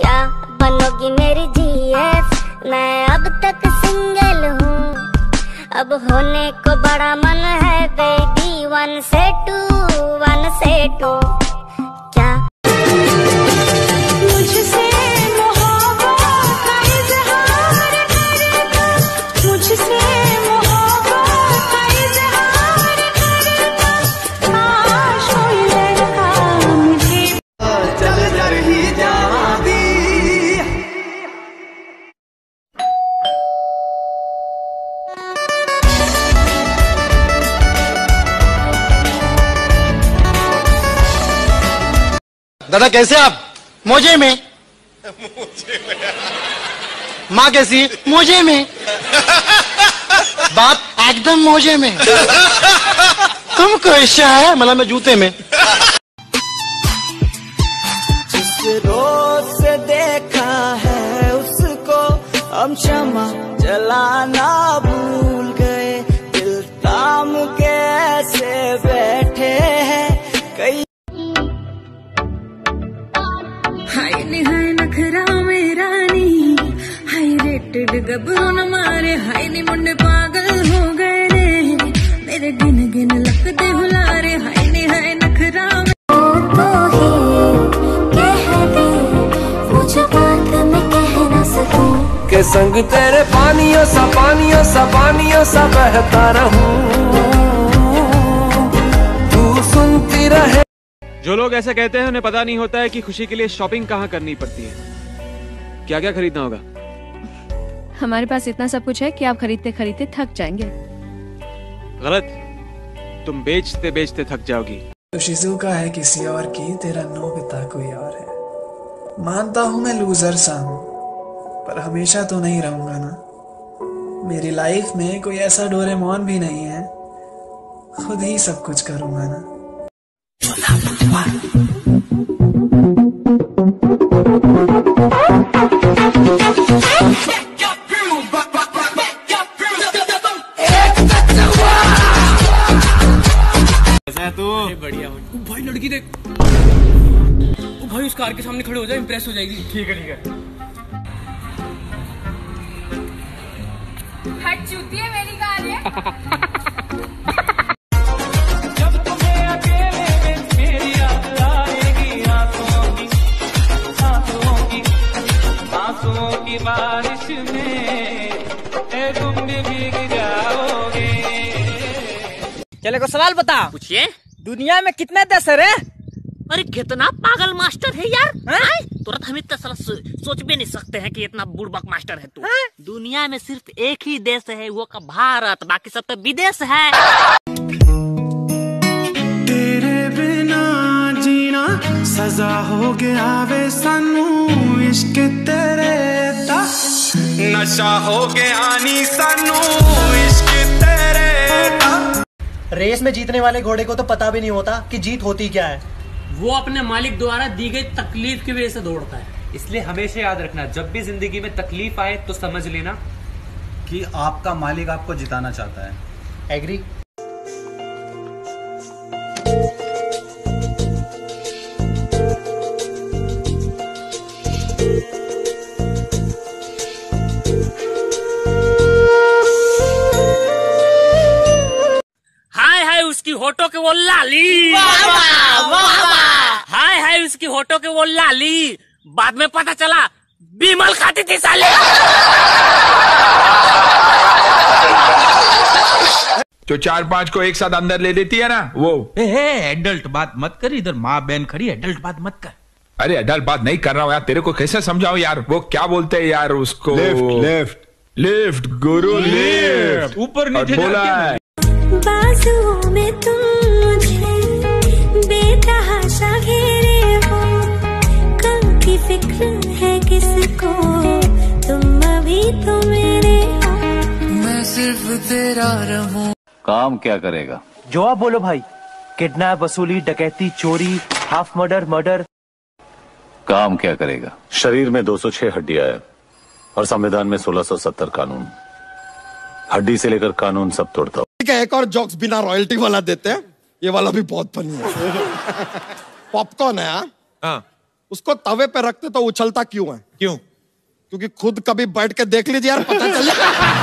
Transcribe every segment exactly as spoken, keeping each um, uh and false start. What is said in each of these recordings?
क्या बनोगी मेरी जीएफ? मैं अब तक सिंगल हूँ, अब होने को बड़ा मन है बेबी। वन से टू, वन से टू। क्या मुझसे मोहब्बत का इज़हार करना, मुझसे मोहब्बत का इज़हार करना। आज कोई लड़का मुझे चल जर ही जा दी। दादा कैसे आप? मोजे में। माँ कैसी? मोजे में। बाप एकदम मोजे में। तुम कैसा है? मतलब मैं जूते में। जिस रोज से देखा है उसको हम क्षमा जलाना भूल गए। दिल थाम के ऐसे बैठे हैं कई। हाय निहाय नखरा मेरा नी, हाय रेटेड गबरू न मारे, हाय नी मुंडे पागल हो गए रे मेरे गिन गिन लगते हुलारे। हाय निहाय नखरा तो ही कह दे, मुझे बात मैं कह न सकूं के संग तेरे पानियों सा पानियों सा पानियों सा बहता रहूं। तू सुनती रहे। जो लोग ऐसा कहते हैं उन्हें पता नहीं होता है कि खुशी के लिए शॉपिंग कहाँ करनी पड़ती है, क्या क्या खरीदना होगा। हमारे पास इतना सब कुछ है कि आप खरीदते खरीदते थक जाएंगे। गलत, तुम बेचते बेचते थक जाओगी। तो शिजुका है किसी और की, तेरा नोबिता कोई और है। मानता हूँ मैं लूजर सा हूँ, पर हमेशा तो नहीं रहूंगा ना। मेरी लाइफ में कोई ऐसा डोरेमोन भी नहीं है, खुद ही सब कुछ करूंगा ना। कैसा है तू? बढ़िया हूँ भाई। लड़की देख ओ भाई, उस कार के सामने खड़े हो जाए, इंप्रेस हो जाएगी। ठीक है ठीक है। हट चूती है मेरी कार है। बारिश में तुम भी भीग जाओगे। चले को सवाल बता। पूछिए। दुनिया में कितने देश है रे? अरे कितना पागल मास्टर है यार। तुरंत हम इतना साला सो, सोच भी नहीं सकते हैं कि इतना बुड़बक मास्टर है तू। दुनिया में सिर्फ एक ही देश है, वो का भारत, बाकी सब तो विदेश है। तेरे बिना जीना सजा हो गया वे सानू, इश्क तेरे दा नशा हो गया नी सानू, इश्क तेरे दा। रेस में जीतने वाले घोड़े को तो पता भी नहीं होता कि जीत होती क्या है। वो अपने मालिक द्वारा दी गई तकलीफ की वजह से दौड़ता है। इसलिए हमेशा याद रखना, जब भी जिंदगी में तकलीफ आए तो समझ लेना कि आपका मालिक आपको जिताना चाहता है। एग्री? हाय हाय उसकी होठों के वो लाली, हाय हाय उसकी होठों के वो लाली, बाद में पता चला बीमल खाती थी साले। जो चार पांच को एक साथ अंदर ले लेती है ना वो। ए, ए, एडल्ट बात मत कर, इधर माँ बहन खड़ी, एडल्ट बात मत कर। अरे एडल्ट बात नहीं कर रहा हूँ यार, तेरे को कैसे समझाओ यार। वो क्या बोलते हैं यार उसको? लिफ्ट लिफ्ट लिफ्ट गुरु लिफ्ट। ऊपर नीचे बोला है बाजुओं में तुम मुझे बेतहाशा घेरे हो, कल की फिक्र है किसको, तुम अभी तो मेरे हो। मैं सिर्फ तेरा रहूं। काम क्या करेगा? जो आप बोलो भाई। किडनैप, वसूली, डकैती, चोरी, हाफ मर्डर, मर्डर। काम क्या करेगा? शरीर में दो सौ छह हड्डियां है और संविधान में सोलह सौ सत्तर कानून। हड्डी से लेकर कानून सब तोड़ता हूँ। ठीक है, एक और जोक्स बिना रॉयल्टी वाला देते हैं। ये वाला भी बहुत फनी है। पॉपकॉर्न है हाँ? उसको तवे पे रखते तो उछलता क्यों है? क्यों? क्योंकि खुद कभी बैठ के देख लीजिए यार, पता चले।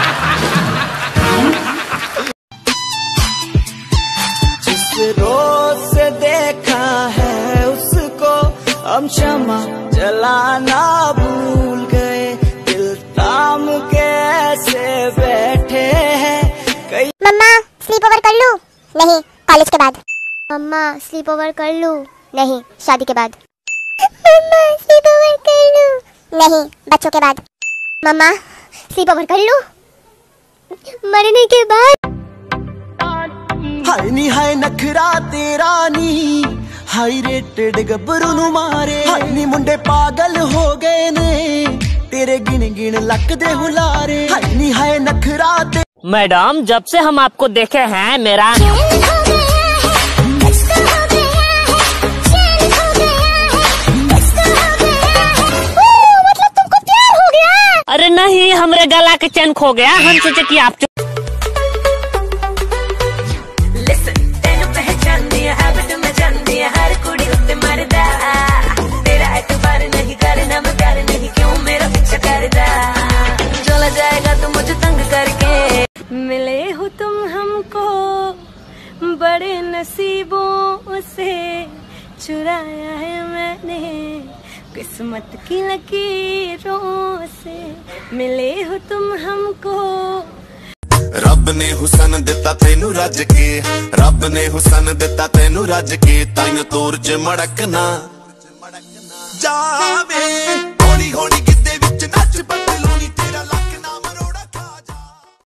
जिस रोज से देखा है उसको हम क्षमा जलाना भूल गए, दिल थाम के ऐसे बैठे हैं कई। मम्मा स्लीप ओवर कर लूं? नहीं, कॉलेज के बाद। मम्मा स्लीप ओवर कर लूं? नहीं, शादी के बाद। मम्मा स्लीप ओवर कर लूं? नहीं, बच्चों के बाद। मम्मा स्लीप ओवर कर लूं? मरने के बाद। हाय नी हाय नखरा तेरा नी, हाई रेटेड गब्बरू नु मारे, हाय नी मुंडे पागल हो गए ने, तेरे गिन गिन लक दे हुलारे, हाय नी हाय नखरा ते। मैडम जब से हम आपको देखे हैं मेरा अरे नहीं, हमरे गला के चैन खो गया, हम सोचे कि आप हर कुड़ी उत्ते मरदा, तेरा एतबार नहीं करना मैं प्यार नहीं, क्यों मेरा पीछा करदा, चला जाएगा तुम मुझे तंग करके। मिले हो तुम हमको बड़े नसीबों से, चुराया है मैंने किस्मत की लकीरों से, मिले हो तुम हमको। रब ने हुसन दिता तेनू रज के, रब ने हुसन दिता तेनू रज के, ताइयों तोर च मड़कना जावे, होली होली गिद्दे विच नच।